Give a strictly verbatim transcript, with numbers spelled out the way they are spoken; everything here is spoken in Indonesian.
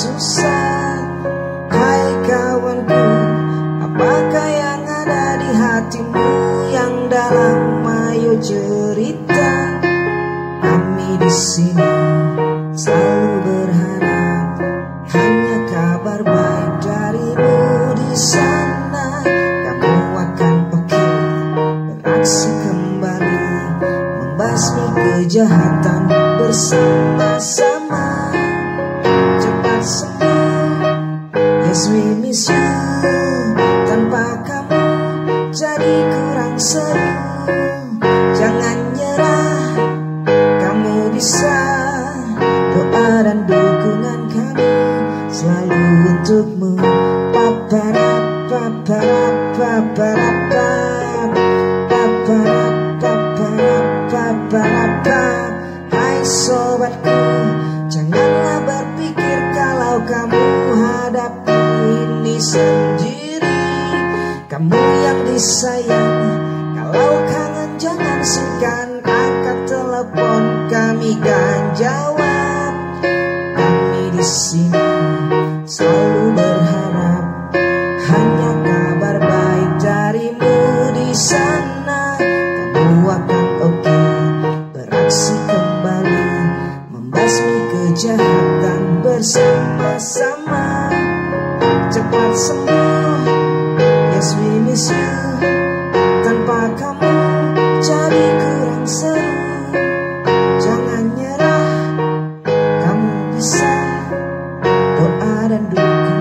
susah. Hai kawanku, apakah yang ada di hatimu yang dalam? Ayo cerita. Kami di sini selalu berharap hanya kabar baik darimu di sana. Kamu akan oke, beraksi kembali, membasmi kejahatan bersama-sama. Cepat sembuh, yes we miss you. Tanpa kamu jadi kurang seru. Jangan nyerah, kamu bisa. Doa dan dukungan kami selalu untukmu. Paparap, paparap, paparap, paparap, paparap, paparap. Hai sobatku, janganlah berpikir kalau kamu hadapi ini sendiri. Kamu yang disayang, kalau kangen jangan sungkan angkat telepon, kami kan jawab. Kami di sini selalu berharap hanya kabar baik darimu di sana. Kamu akan oke, beraksi kembali, membasmi kejahatan bersama-sama. Cepat sembuh, yes we miss you. Tanpa kamu jadi kurang seru. Jangan nyerah, kamu bisa. Doa dan dukungan